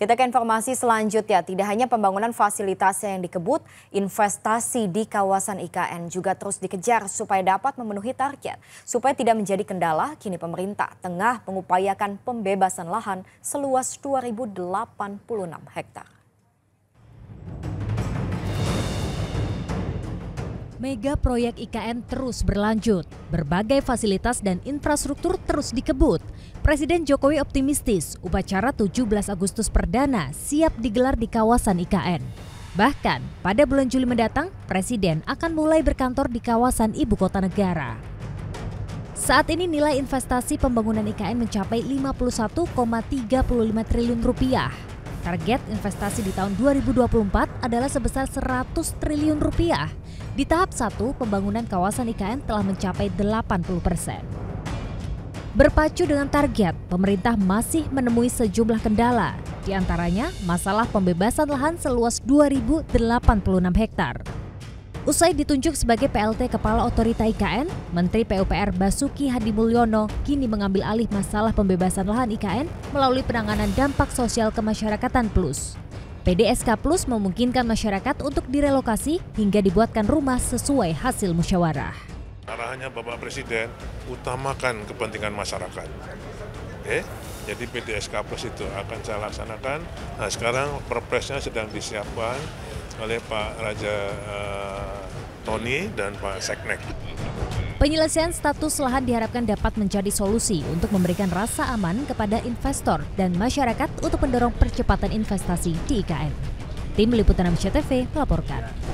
Kita ke informasi selanjutnya, tidak hanya pembangunan fasilitas yang dikebut, investasi di kawasan IKN juga terus dikejar supaya dapat memenuhi target. Supaya tidak menjadi kendala, kini pemerintah tengah mengupayakan pembebasan lahan seluas 2.086 hektar. Mega proyek IKN terus berlanjut, berbagai fasilitas dan infrastruktur terus dikebut. Presiden Jokowi optimistis upacara 17 Agustus Perdana siap digelar di kawasan IKN. Bahkan pada bulan Juli mendatang, Presiden akan mulai berkantor di kawasan ibu kota negara. Saat ini nilai investasi pembangunan IKN mencapai 51,35 triliun rupiah. Target investasi di tahun 2024 adalah sebesar 100 triliun rupiah. Di tahap 1, pembangunan kawasan IKN telah mencapai 80%. Berpacu dengan target, pemerintah masih menemui sejumlah kendala. Di antaranya, masalah pembebasan lahan seluas 2.086 hektar. Usai ditunjuk sebagai PLT Kepala Otorita IKN, Menteri PUPR Basuki Hadimulyono kini mengambil alih masalah pembebasan lahan IKN melalui penanganan dampak sosial kemasyarakatan plus. PDSK Plus memungkinkan masyarakat untuk direlokasi hingga dibuatkan rumah sesuai hasil musyawarah. Arahannya Bapak Presiden, utamakan kepentingan masyarakat. Jadi PDSK Plus itu akan saya laksanakan. Nah, sekarang perpresnya sedang disiapkan oleh Pak Raja Tony dan Pak Seknek. Penyelesaian status lahan diharapkan dapat menjadi solusi untuk memberikan rasa aman kepada investor dan masyarakat untuk mendorong percepatan investasi di IKN. Tim Liputan Amsyar TV melaporkan.